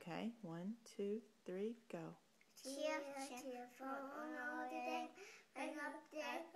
Okay, 1, 2, 3, go. Cheer, cheer for all the day. Bring up the